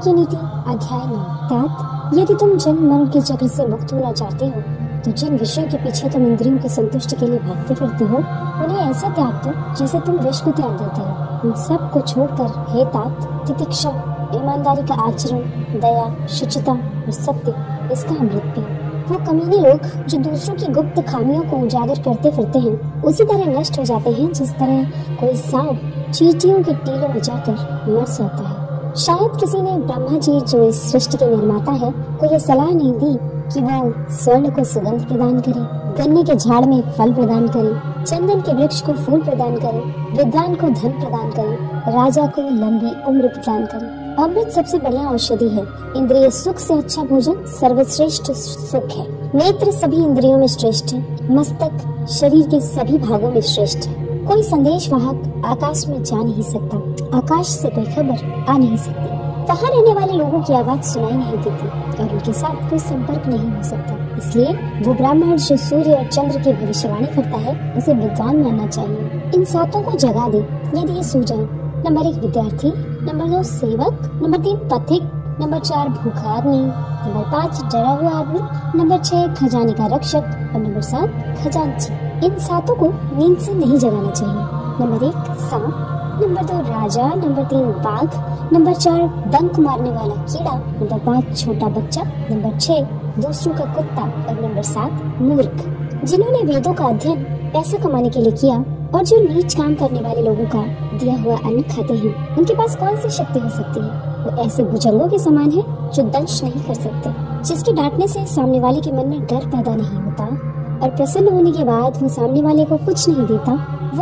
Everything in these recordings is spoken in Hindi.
चाणक्य नीति अध्याय 9। तात, यदि तुम जन्म मरण के चक्र से मुक्त होना चाहते हो तो जिन विषयों के पीछे तुम इंद्रियों की संतुष्टि के लिए भागते फिरते हो उन्हें ऐसा त्याग दो जैसे तुम विष को त्याग देते हो। इन सब को छोड़कर हे तात, तितिक्षा, ईमानदारी का आचरण, दया, शुचिता और सत्य, इसका अमृत पियो। वो कमीने लोग जो दूसरों की गुप्त खामियों को उजागर करते फिरते हैं उसी तरह नष्ट हो जाते हैं जिस तरह कोई सांप चींटियों के टीलों में जाकर मर जाता है। शायद किसी ने ब्रह्मा जी जो इस सृष्टि के निर्माता है को यह सलाह नहीं दी कि वो स्वर्ण को सुगंध प्रदान करे, गन्ने के झाड़ में फल प्रदान करे, चंदन के वृक्ष को फूल प्रदान करे, विद्वान को धन प्रदान करे, राजा को लंबी उम्र प्रदान करे। अमृत सबसे बढ़िया औषधि है। इंद्रिय सुख से अच्छा भोजन सर्वश्रेष्ठ सुख है। नेत्र सभी इंद्रियों में श्रेष्ठ है। मस्तक शरीर के सभी भागों में श्रेष्ठ है। कोई संदेश वाहक आकाश में जा नहीं सकता, आकाश से कोई खबर आ नहीं सकती, वहाँ रहने वाले लोगों की आवाज सुनाई नहीं देती और उनके साथ कोई संपर्क नहीं हो सकता। इसलिए वो ब्राह्मण जो सूर्य और चंद्र की भविष्यवाणी करता है उसे विद्वान मानना चाहिए। इन सातों को जगा दे यदि ये सो जाए। नंबर 1 विद्यार्थी, नंबर 2 सेवक, नंबर 3 पथिक, नंबर 4 भूखा आदमी, नंबर 5 डरा हुआ आदमी, नंबर 6 खजाने का रक्षक और नंबर 7 खजांची। इन सातों को नींद से नहीं जगाना चाहिए। नंबर 1 सांप, नंबर 2 राजा, नंबर 3 बाघ, नंबर 4 डंक मारने वाला कीड़ा, नंबर 5 छोटा बच्चा, नंबर 6 दूसरों का कुत्ता और नंबर 7 मूर्ख। जिन्होंने वेदों का अध्ययन पैसा कमाने के लिए किया और जो नीच काम करने वाले लोगों का दिया हुआ अन्न खाते हैं उनके पास कौन सी शक्ति हो सकती है। वो ऐसे भुजंगों के समान है जो दंश नहीं कर सकते, जिसके डांटने से सामने वाले के मन में डर पैदा नहीं होता और प्रसन्न होने के बाद वो सामने वाले को कुछ नहीं देता।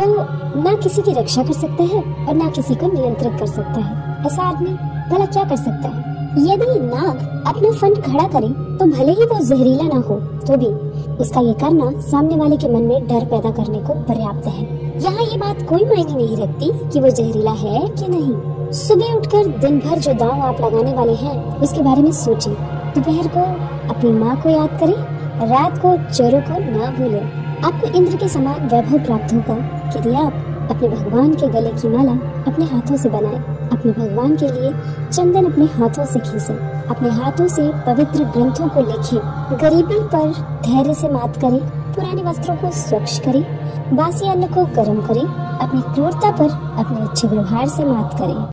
वो ना किसी की रक्षा कर सकता है और ना किसी को नियंत्रित कर सकता है। ऐसा आदमी भला क्या कर सकता है? यदि नाग अपना फन खड़ा करे तो भले ही वो जहरीला ना हो तो भी उसका ये करना सामने वाले के मन में डर पैदा करने को पर्याप्त है। यहाँ ये बात कोई मायने नहीं रखती कि वो जहरीला है कि नहीं। सुबह उठकर दिन भर जो दांव आप लगाने वाले हैं उसके बारे में सोचें। दोपहर को अपनी माँ को याद करें, रात को चोरों को ना भूलें। आपको इंद्र के समान वैभव प्राप्त होगा यदि आप अपने भगवान के गले की माला अपने हाथों से बनाएं, अपने भगवान के लिए चंदन अपने हाथों से खींचें, अपने हाथों से पवित्र ग्रंथों को लिखें, गरीबी पर धैर्य से मात करें, पुराने वस्त्रों को स्वच्छ करें, बासी अन्न को गर्म करें, अपनी क्रूरता पर अपने अच्छे व्यवहार से मात करें।